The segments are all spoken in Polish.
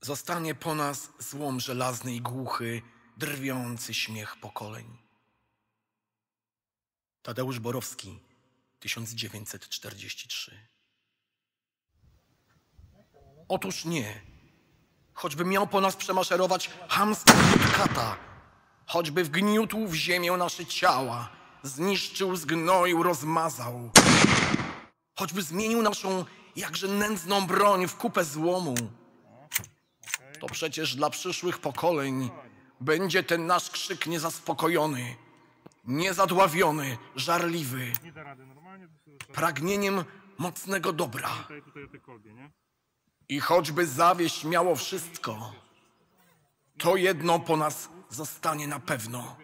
Zostanie po nas złom żelazny i głuchy, drwiący śmiech pokoleń. Tadeusz Borowski, 1943. Otóż nie. Choćby miał po nas przemaszerować chamski kata, choćby wgniótł w ziemię nasze ciała, zniszczył, zgnoił, rozmazał, choćby zmienił naszą jakże nędzną broń w kupę złomu, to przecież dla przyszłych pokoleń będzie ten nasz krzyk niezaspokojony, niezadławiony, żarliwy, pragnieniem mocnego dobra. I choćby zawieść miało wszystko, to jedno po nas zostanie na pewno.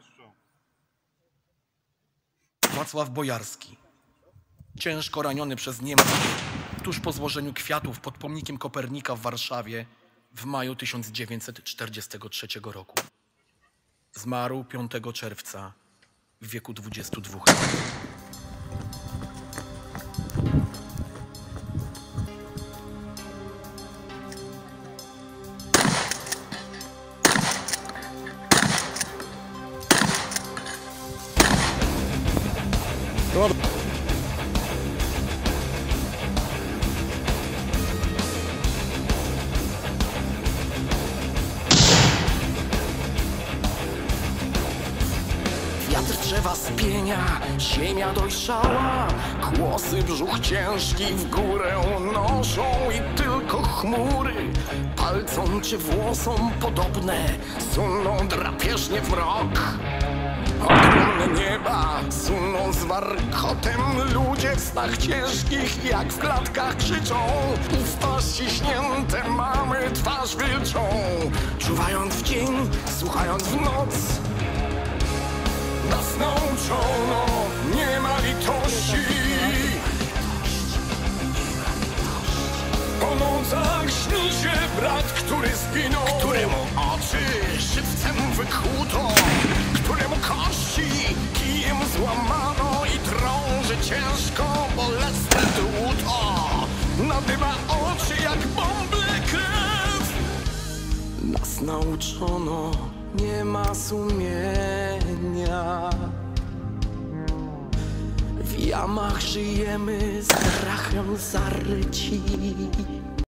Wacław Bojarski, ciężko raniony przez Niemców tuż po złożeniu kwiatów pod pomnikiem Kopernika w Warszawie w maju 1943 roku. Zmarł 5 czerwca w wieku 22 lat. Wiatr drzewa spienia, ziemia dojrzała, kłosy brzuch ciężki w górę noszą i tylko chmury, palcom czy włosom podobne, suną drapieżnie w mrok. Ogromne nieba suną z warkotem, ludzie w snach ciężkich jak w klatkach krzyczą. Usta ściśnięte mamy, twarz wilczą, czuwając w dzień, słuchając w noc. Nas nauczono, nie ma litości. Po nocach śni się brat, który zginął, któremu oczy żywcem wykłuto, któremu kości kijem złamano i drąży ciężko bolesne dłuto. Nadyma oczy jak bąble krew. Nas nauczono, nie ma sumienia. W jamach żyjemy strachem zaryci.